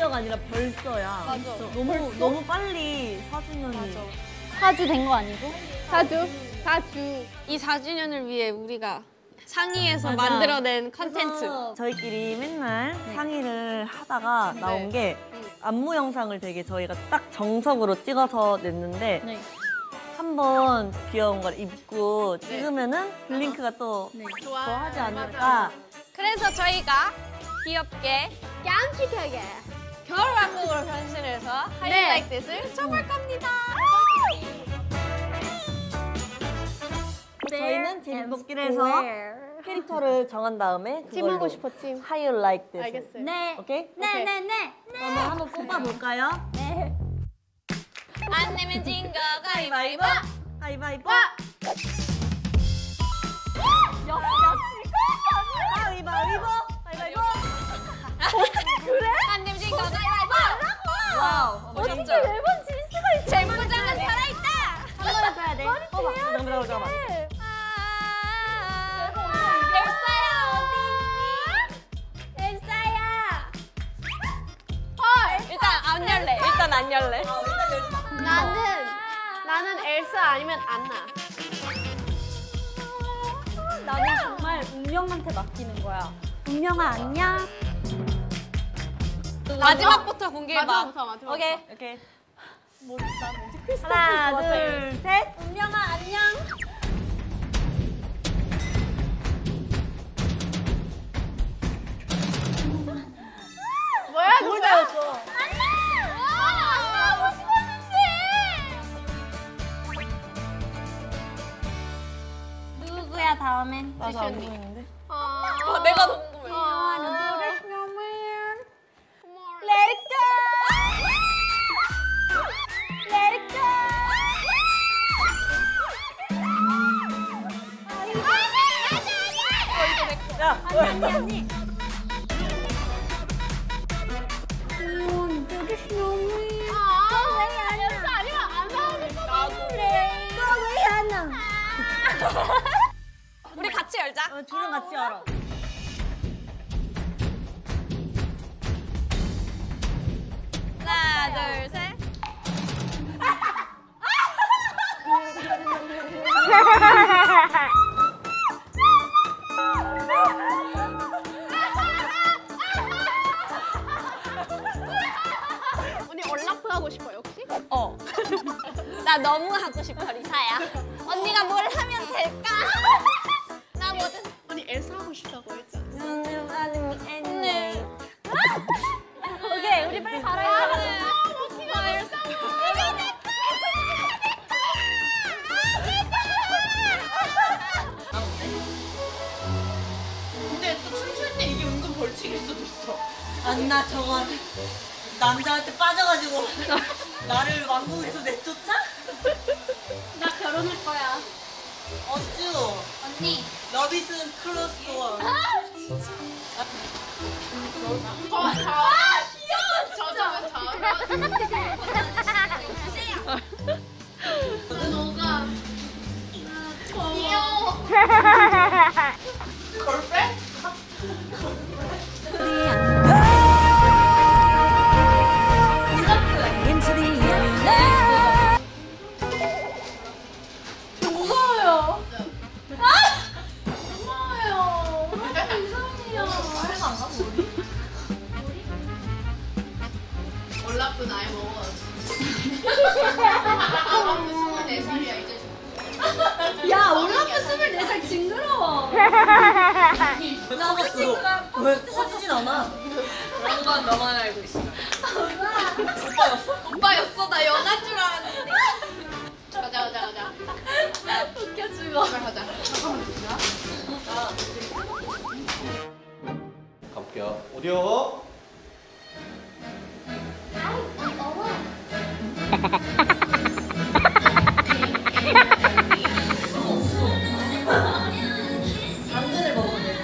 드디어가 아니라 벌써야. 맞아. 너무 빨리 4주년이. 맞아. 4주 된 거 아니고? 4주. 이 4주년을 위해 우리가 상의해서 맞아. 만들어낸 컨텐츠. 저희끼리 맨날 상의를 하다가 나온 게 안무 영상을 되게 저희가 딱 정석으로 찍어서 냈는데 한번 귀여운 걸 입고 찍으면은 블링크가 또 좋아하지 않을까. 그래서 저희가 귀엽게 깜찍하게 겨울왕국으로 변신해서 Hlyt This을 쳐볼 겁니다. 저희는 재밌기를 해서 캐릭터를 정한 다음에 찜하고 싶어, 찜. Hlyt This. 알겠어요. 네. 오케이? 네. 그러면 한번 뽑아볼까요? 네. 안 내면 진 거 가위바위보. 가위바위보. 가위바위보. 가위바위보. 그래? 안 내면 진 거 가위바위보. 와우. 어떻게 매번 질 수가 있어? 잼구장은 살아있다. 한 번 해줘야 돼. 잠깐만. 엘사야 어디 있니? 엘사야. 일단 안 열래. 일단 안 열래. 나는 엘사 아니면 안나. 나는 정말 운명한테 맡기는 거야. 운명아 안녕. 마지막부터 공개해봐. 마지막부터. 오케이. 하나, 둘, 셋. 운명아 안녕. 뭐야 누구였어? 하고 싶었는데. 누구야 다음엔? 나도 안 보이는데. 내가 더 궁금해. Let it go. Let it go. 야, 언니. 엘사 아니면 안나 하고 싶었는데. 왜 안나? 우리 같이 열자. 둘은 같이 알아. 하나, 둘, 셋. 언니 얼라프 하고 싶어요, 혹시? 나 너무 하고 싶어, 리사야. 언니가 뭘 하면 될까? 나 뭐든. 언니 엘사 하고 싶다고 했잖아. 오케이 우리 빨리 가라. 나 엘사. 근데 또 춤출 때 이게 은근 벌칙일 수도 있어. 안나 저거 남자한테 빠져가지고 나를 왕국에서 내쫓아? 나 결혼할 거야. 어쭈. 언니. 러비슨 클로스 도어. 걸빼? 올라프 나이 먹어. 24살이야 이제. 야 올라프 24살 징그러워. 나갔어. 왜 커지진 않아? 그건 너만 알고 있어. 오빠였어? 오빠였어? 나 연하인 줄 알았는데. 가자. 웃겨 죽어. 가자. 가볼게요. 오디오. 당근을 먹으면 돼.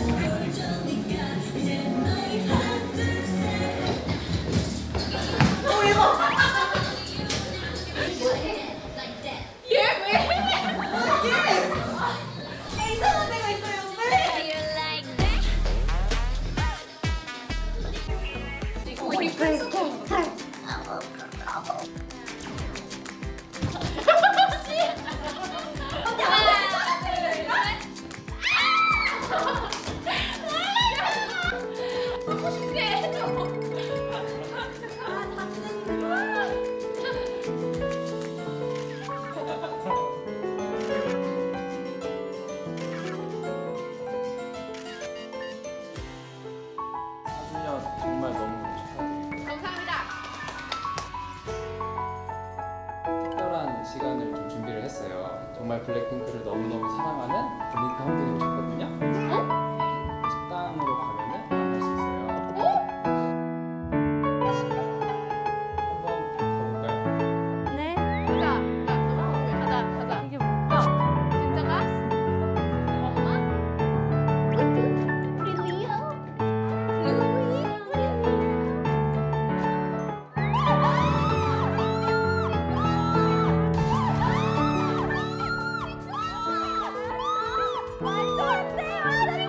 이상한 데가 있어요, 왜? 정말 너무 축하드립니다. 감사합니다. 특별한 시간을 좀 준비를 했어요. 정말 블랙핑크를 너무너무 사랑하는 블링크 한 분이 오셨거든요. 식당으로 가면은 만날 수 있어요. 한번 가볼까요? 네. 가자. 이게 뭘까? 진짜 가? 엄마? 우리 리오? 말도 안 돼!